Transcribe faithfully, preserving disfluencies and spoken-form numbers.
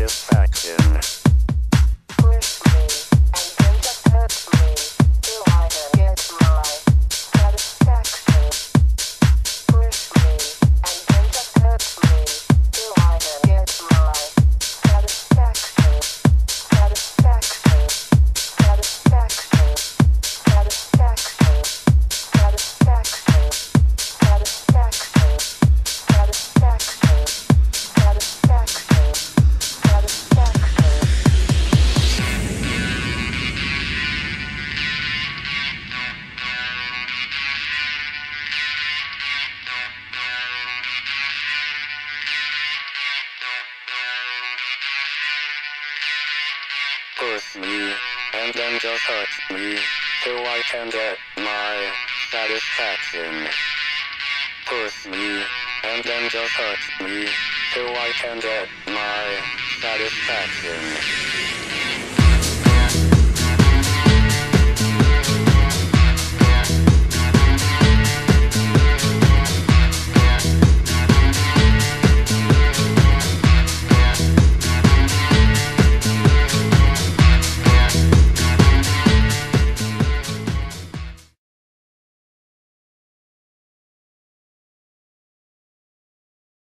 satisfaction. Push me, and then just hurt me, till I get my satisfaction. Push me, and then just hurt me, till I get my satisfaction. Satisfaction, satisfaction, satisfaction, satisfaction, satisfaction, satisfaction, satisfaction, satisfaction. Push me, and then just hurt me, till I can get my satisfaction. Push me, and then just hurt me, till I can get my satisfaction.